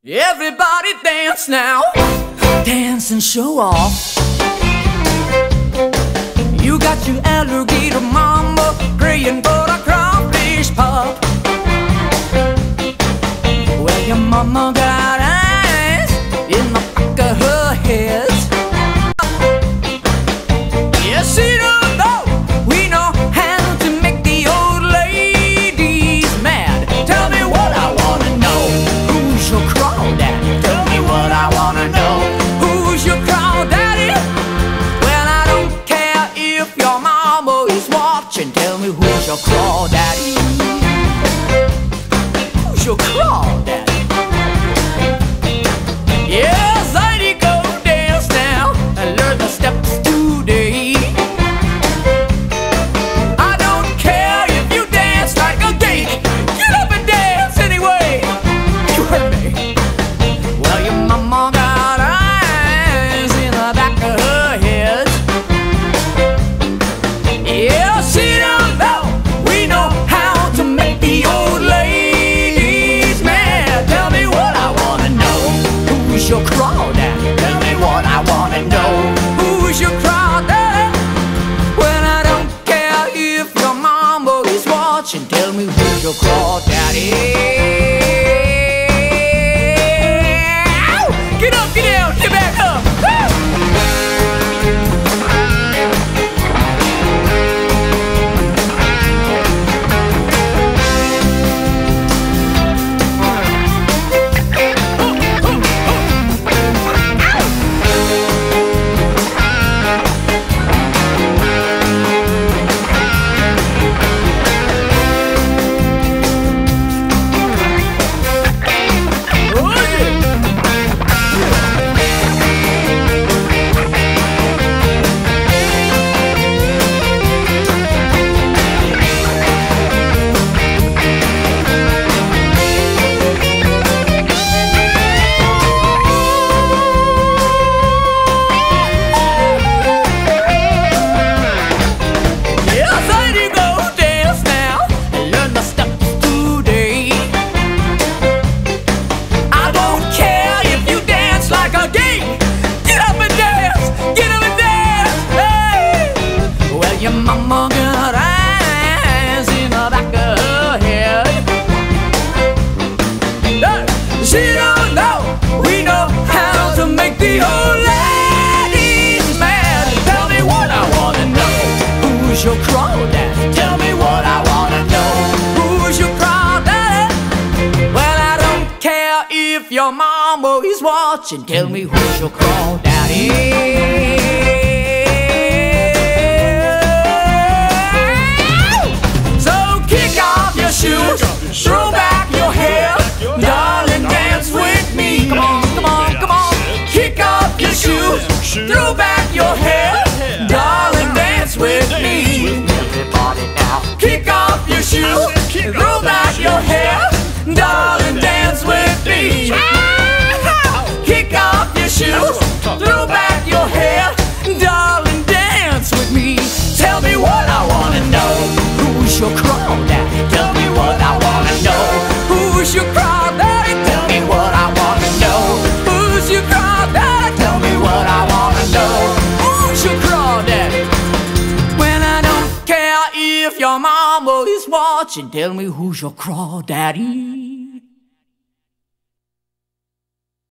Everybody dance now, dance and show off. You got your alligator mama praying for the crawfish pop. Well, your mama got eyes in the back of her head. Yes, she don't know we know how to make the old ladies mad. Tell me what I wanna know. Who's your crawdaddy? Tell me what I wanna know. Who's your crawdaddy? Well, I don't care if your mama is watching. Tell me who's your crawdaddy? Who's your crawdaddy? Yes, I need to go dance now and learn the steps today. I don't care if you dance like a geek. Get up and dance anyway. You heard me. Well, your mama got eyes in the back of her head. Yeah, she don't know we know how to make the old ladies mad. Tell me what I wanna know. Who's your crawdaddy? Tell me what I wanna know. Who's your crawdaddy? Well, I don't care if your mama is watching. Tell me who's your crawdaddy? Get up, get down, get back up. Your mama got eyes in the back of her head. She don't know we know how to make the old ladies mad. Tell me what I wanna know. Who's your crawdaddy? Tell me what I wanna know. Who's your crawdaddy? Well, I don't care if your mama is watching. Tell me who's your crawdaddy? Throw back your hair, darling, dance with me. Come on, come on, come on. Kick off your shoes, throw back your hair, darling, dance with me. Everybody now, kick off your shoes, throw back your hair, darling, dance with me. Kick off your shoes, throw back your hair, darling, dance with me. Tell me what I wanna know. Who's your crawdaddy? Tell me what I wanna know. Who's your crawdaddy? Tell me what I wanna know. Who's your crawdaddy? Tell me what I wanna know. Who's your crawdaddy? Well, I don't care if your mama is watching. Tell me who's your crawdaddy?